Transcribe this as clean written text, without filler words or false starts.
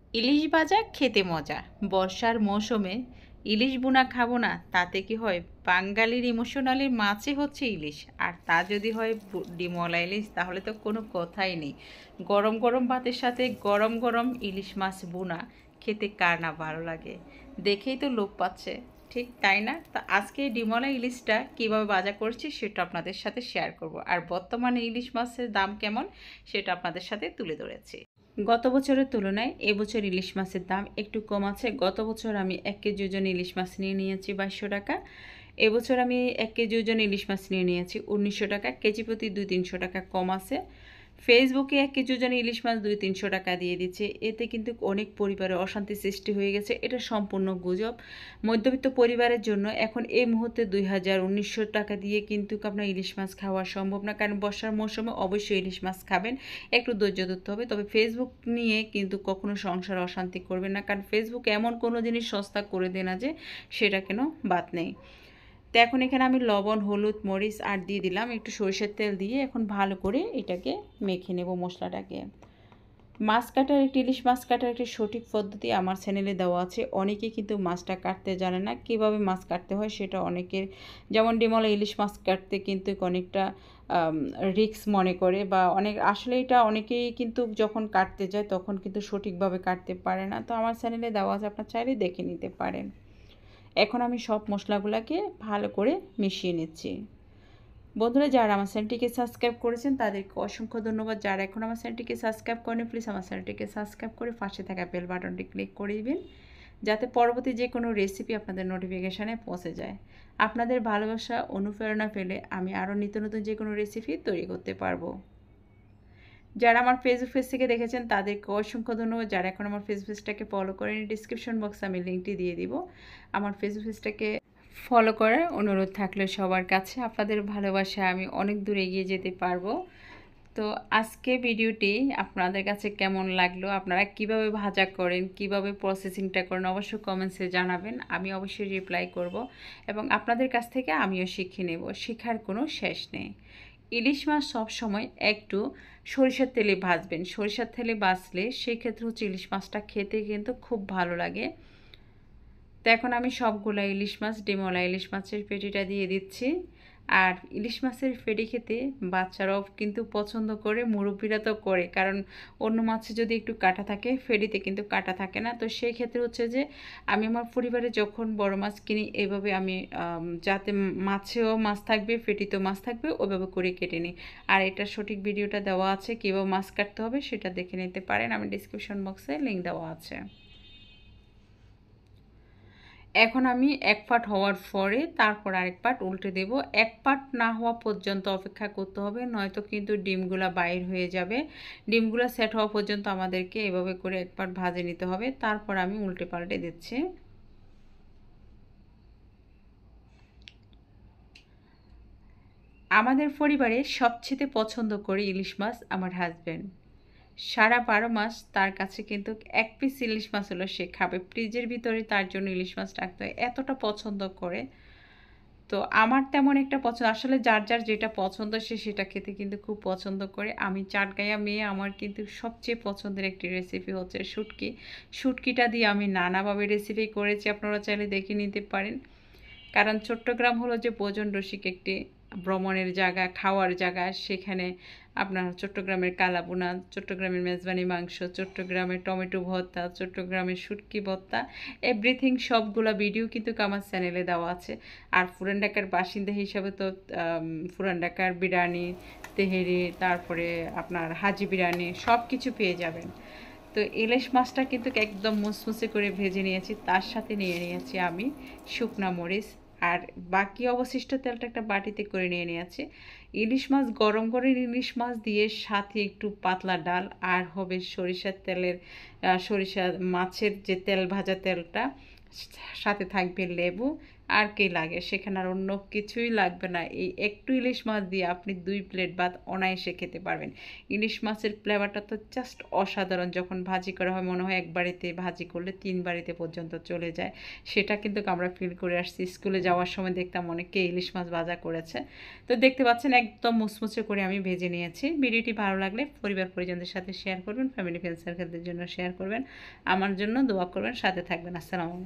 ইলিশ ভাজা খেতে মজা। বর্ষার মৌসুমে ইলিশ ভুনা খাবো না, তাতে কি হয়? বাঙালির ইমোশনালি মাছই হচ্ছে ইলিশ, আর তা যদি হয় ডিমলা ইলিশ, তাহলে তো কোনো কথাই নেই। গরম গরম ভাতের সাথে গরম গরম ইলিশ মাছ ভুনা খেতে কার না ভালো লাগে? দেখেই তো লোভ পাচ্ছে, ঠিক তাই না? তা আজকে এই ডিমলা ইলিশটা কীভাবে ভাজা করছি সেটা আপনাদের সাথে শেয়ার করব, আর বর্তমানে ইলিশ মাছের দাম কেমন সেটা আপনাদের সাথে তুলে ধরেছি। গত বছরের তুলনায় এবছর ইলিশ মাছের দাম একটু কম আছে। গত বছর আমি 1 কেজি ওজন ইলিশ মাছ নিয়ে নিয়েছি 2200 টাকা। এবছর আমি 1 কেজি ওজন ইলিশ মাছ নিয়ে নিয়েছি 1900 টাকা। কেজি প্রতি 200-300 টাকা কম আছে। ফেসবুকে 1 কেজি ওজন ইলিশ মাছ 200-300 টাকা দিয়ে দিচ্ছে। এতে কিন্তু অনেক পরিবারে অশান্তি সৃষ্টি হয়ে গেছে। এটা সম্পূর্ণ গুজব। মধ্যবিত্ত পরিবারের জন্য এখন এই মুহূর্তে 2000-1900 টাকা দিয়ে কিন্তু আপনার ইলিশ মাছ খাওয়া সম্ভব না, কারণ বর্ষার মৌসুমে অবশ্যই ইলিশ মাছ খাবেন, একটু ধৈর্য ধরতে হবে। তবে ফেসবুক নিয়ে কিন্তু কখনো সংসার অশান্তি করবেন না, কারণ ফেসবুক এমন কোনো জিনিস সস্তা করে দেয় না যে সেটা কেন বাদ নেই। তো এখন এখানে আমি লবণ, হলুদ, মরিচ আর দিয়ে দিলাম একটু সরিষার তেল দিয়ে এখন ভালো করে এটাকে মেখে নেব মশলাটাকে। মাছ কাটার একটি ইলিশ মাছ কাটার একটি সঠিক পদ্ধতি আমার চ্যানেলে দেওয়া আছে। অনেকে কিন্তু মাছটা কাটতে জানে না, কীভাবে মাছ কাটতে হয় সেটা অনেকের, যেমন ডিমলা ইলিশ মাছ কাটতে কিন্তু অনেকটা রিস্ক মনে করে, বা অনেক আসলে এটা অনেকেই কিন্তু যখন কাটতে যায় তখন কিন্তু সঠিকভাবে কাটতে পারে না। তো আমার চ্যানেলে দেওয়া আছে, আপনার চাইলে দেখে নিতে পারেন। এখন আমি সব মশলাগুলোকে ভালো করে মিশিয়ে নিচ্ছি। বন্ধুরা, যারা আমার চ্যানেলটিকে সাবস্ক্রাইব করেছেন তাদেরকে অসংখ্য ধন্যবাদ। যারা এখন আমার চ্যানেলটিকে সাবস্ক্রাইব করেন, প্লিজ আমার চ্যানেলটিকে সাবস্ক্রাইব করে পাশে থাকা বেল বাটনটি ক্লিক করে দিবেন, যাতে পরবর্তী যে কোনো রেসিপি আপনাদের নোটিফিকেশানে পৌঁছে যায়। আপনাদের ভালোবাসা অনুপ্রেরণা পেলে আমি আরও নিত্য নতুন যে কোনো রেসিপি তৈরি করতে পারবো। যারা আমার ফেসবুক পেজ থেকে দেখেছেন তাদেরকে অসংখ্য ধন্যবাদ। যারা এখন আমার ফেসবুক পেজটাকে ফলো করেন, ডিসক্রিপশন বক্সে আমি লিঙ্কটি দিয়ে দিব। আমার ফেসবুক পেজটাকে ফলো করার অনুরোধ থাকলে সবার কাছে, আপনাদের ভালোবাসা আমি অনেক দূর এগিয়ে যেতে পারবো। তো আজকে ভিডিওটি আপনাদের কাছে কেমন লাগলো, আপনারা কিভাবে ভাজা করেন, কিভাবে প্রসেসিংটা করেন, অবশ্যই কমেন্টসে জানাবেন। আমি অবশ্যই রিপ্লাই করব এবং আপনাদের কাছ থেকে আমিও শিখে নেব, শেখার কোনো শেষ নেই। ইলিশ মাছ সবসময় একটু সরিষার তেলে ভাজবেন। সরিষার তেলে ভাজলে সেক্ষেত্রে হচ্ছে ইলিশ মাছটা খেতে কিন্তু খুব ভালো লাগে। তো এখন আমি সবগুলা ইলিশ মাছ, ডিমলা ইলিশ মাছের পেটিটা দিয়ে দিচ্ছি। আর ইলিশ মাছের পেটি খেতে বাচ্চারাও কিন্তু পছন্দ করে, মুরব্বিরা তো করে, কারণ অন্য মাছে যদি একটু কাটা থাকে, ফেটিতে কিন্তু কাটা থাকে না। তো সেই ক্ষেত্রে হচ্ছে যে আমি আমার পরিবারে যখন বড় মাছ কিনি, এভাবে আমি যাতে মাছেও মাছ থাকবে, ফেটিতেও মাছ থাকবে, ওইভাবে করে কেটে নিই। আর এটার সঠিক ভিডিওটা দেওয়া আছে, কীভাবে মাছ কাটতে হবে সেটা দেখে নিতে পারেন, আমি ডিসক্রিপশন বক্সে লিঙ্ক দেওয়া আছে। এখন আমি এক পাট হওয়ার পরে তারপর আরেক পাট উল্টে দেব। এক পাট না হওয়া পর্যন্ত অপেক্ষা করতে হবে, নয়তো কিন্তু ডিমগুলা বাইর হয়ে যাবে। ডিমগুলা সেট হওয়া পর্যন্ত আমাদেরকে এভাবে করে এক পাট ভাজে নিতে হবে। তারপর আমি উল্টে পাল্টে দিচ্ছি। আমাদের পরিবারে সবচেয়ে পছন্দ করে ইলিশ মাছ আমার হাজব্যান্ড। সারা 12 মাস তার কাছে কিন্তু এক পিস ইলিশ মাছ হলো সে খাবে। ফ্রিজের ভিতরে তার জন্য ইলিশ মাছ রাখতে হয়, এতটা পছন্দ করে। তো আমার তেমন একটা পছন্দ, আসলে যার যার যেটা পছন্দ সে সেটা খেতে কিন্তু খুব পছন্দ করে। আমি চাটগাঁইয়া মেয়ে, আমার কিন্তু সবচেয়ে পছন্দের একটি রেসিপি হচ্ছে শুটকি। শুটকিটা দিয়ে আমি নানাভাবে রেসিপি করেছি, আপনারা চাইলে দেখে নিতে পারেন। কারণ চট্টগ্রাম হলো যে ভোজন রসিক একটি ভ্রমণের জায়গা, খাওয়ার জায়গা। সেখানে আপনার চট্টগ্রামের কালাভুনা, চট্টগ্রামের মেজবানি মাংস, চট্টগ্রামের টমেটো ভর্তা, চট্টগ্রামের শুটকি ভর্তা, এভরিথিং সবগুলা ভিডিও কিন্তু আমার চ্যানেলে দেওয়া আছে। আর পুরান ঢাকার বাসিন্দা হিসাবে তো পুরান ঢাকার বিরিয়ানি, তেহেরি, তারপরে আপনার হাজি বিরিয়ানি সব কিছু পেয়ে যাবেন। তো ইলিশ মাছটা কিন্তু একদম মুচমুচে করে ভেজে নিয়েছি, তার সাথে নিয়ে নিয়েছি আমি শুকনা মরিচ, আর বাকি অবশিষ্ট তেলটা একটা বাটিতে করে নিয়ে নিয়েছি। ইলিশ মাছ গরম করে ইলিশ মাছ দিয়ে সাথে একটু পাতলা ডাল, আর হবে সরিষার তেলের সরিষা মাছের যে তেল ভাজা তেলটা, সাথে থাকবে লেবু আর কি লাগে, সেখানে আর অন্য কিছুই লাগবে না। এই একটু ইলিশ মাছ দিয়ে আপনি 2 প্লেট ভাত অনায়াসে খেতে পারবেন। ইলিশ মাছের ফ্লেভারটা তো জাস্ট অসাধারণ। যখন ভাজি করা হয় মনে হয় এক বাড়িতে ভাজি করলে 3 বাড়িতে পর্যন্ত চলে যায়। সেটা কিন্তু আমরা ফিল করে আসছি। স্কুলে যাওয়ার সময় দেখতাম অনেকে ইলিশ মাছ ভাজা করেছে। তো দেখতে পাচ্ছেন একদম মুচমুচে করে আমি ভেজে নিয়েছি। ভিডিওটি ভালো লাগলে পরিবার পরিজনদের সাথে শেয়ার করবেন, ফ্যামিলি ফ্রেন্ড সার্কেলদের জন্য শেয়ার করবেন। আমার জন্য দোয়া করবেন, সাথে থাকবেন। আসসালামু আলাইকুম।